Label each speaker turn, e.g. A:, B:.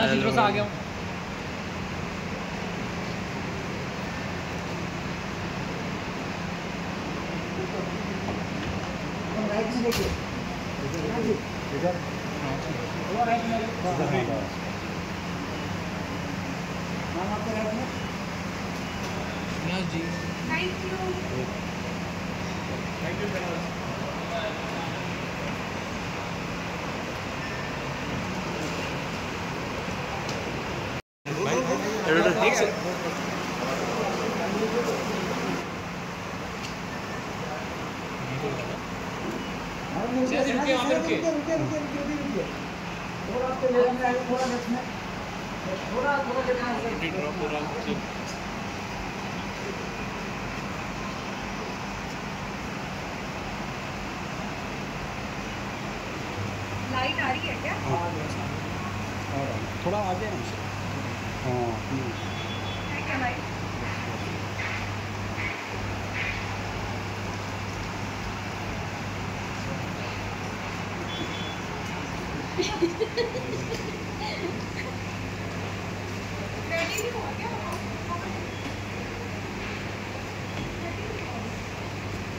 A: मैं सीधे से आ गया हूँ। जी थैंक यू लाइट आ रही है क्या?
B: थोड़ा आगे हमसे। हाँ
A: है क्या लाइट? रेडी नहीं हुआ क्या?